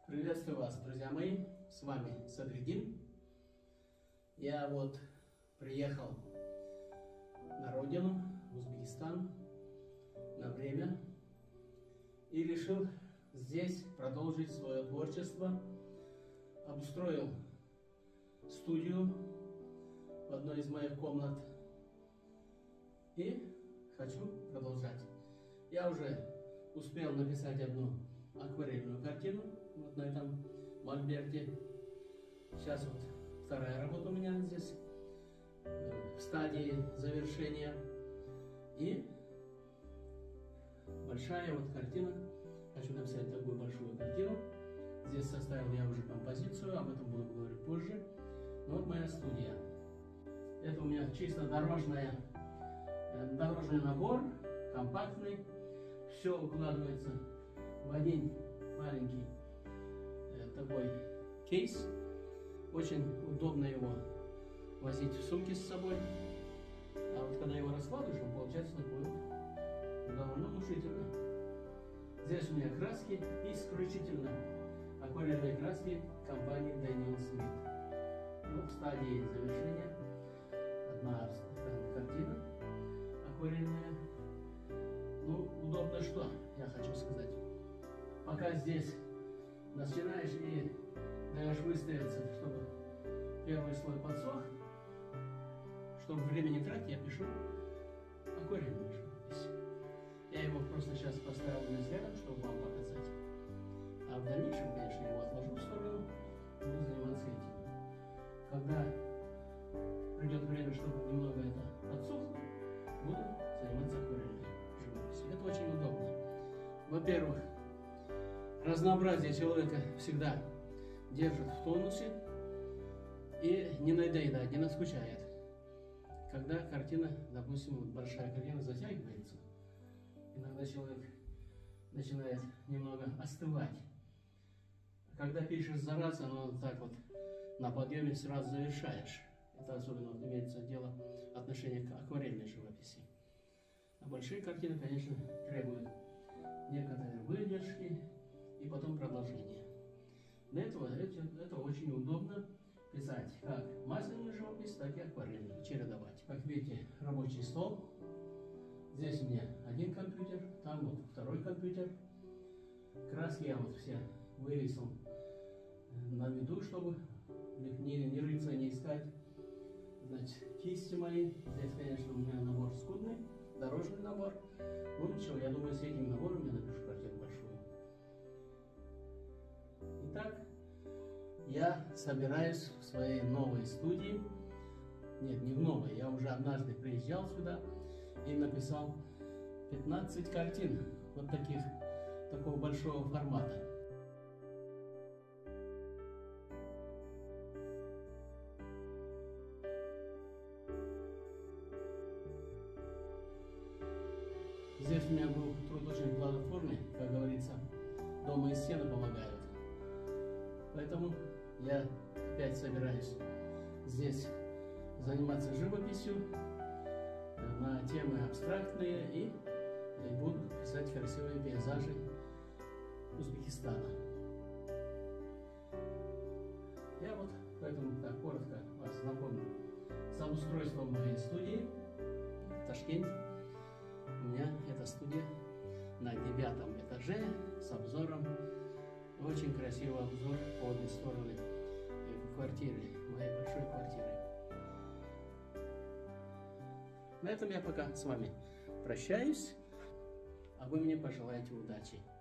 Приветствую вас, друзья мои, с вами Садриддин. Я вот приехал на родину, в Узбекистан, на время и решил здесь продолжить свое творчество. Обустроил студию в одной из моих комнат и хочу продолжать. Я уже успел написать одну акварельную картину вот на этом мольберте. Сейчас вот вторая работа у меня здесь в стадии завершения. И большая вот картина. Хочу написать такую большую картину. Здесь составил я уже композицию, об этом буду говорить позже. Но вот моя студия. Это у меня чисто дорожный набор, компактный. Все укладывается в один маленький такой кейс. Очень удобно его возить в сумке с собой. А вот когда его раскладываешь, он получается такой довольно внушительный. Здесь у меня краски исключительно акварельные краски компании Daniel Smith. Ну, в стадии завершения одна картина акварельная. Ну, удобно что, я хочу сказать. Пока здесь начинаешь и даешь выставиться, чтобы первый слой подсох, чтобы время не тратить, я пишу акварельную живопись. Я его просто сейчас поставил здесь рядом, чтобы вам показать. А в дальнейшем, конечно, его отложу в сторону, буду заниматься этим. Когда придет время, чтобы немного это подсохло, буду заниматься акварельной живописью. Это очень удобно. Во-первых, разнообразие человека всегда держит в тонусе и не надоедает, не наскучает. Когда картина, допустим, вот большая картина затягивается, иногда человек начинает немного остывать. Когда пишешь за раз, оно так вот на подъеме сразу завершаешь. Это особенно вот имеется дело отношение к акварельной живописи. А большие картины, конечно, требуют некоторые выдержки и потом продолжение. Для этого это очень удобно писать как масляную живопись, так и акварельную, чередовать. Как видите, рабочий стол. Здесь у меня один компьютер, там вот второй компьютер. Краски я вот все вывесил на виду, чтобы не рыться, не искать. Значит, кисти мои. Здесь, конечно, у меня набор скудный, дорожный набор. Ну ничего, я думаю, с этим набором я напишу картину большую. Итак, я собираюсь в своей новой студии. Нет, не в новой, я уже однажды приезжал сюда и написал 15 картин вот такого большого формата. Здесь у меня был труд очень плодотворный, как говорится, дома и стены помогают. Поэтому я опять собираюсь здесь заниматься живописью на темы абстрактные и буду писать красивые пейзажи Узбекистана. Я вот поэтому так коротко вас знакомлю с обустройством моей студии в Ташкенте. У меня эта студия на 9-м этаже с обзором. Очень красивый обзор по обе стороны квартиры, моей большой квартиры. На этом я пока с вами прощаюсь, а вы мне пожелаете удачи.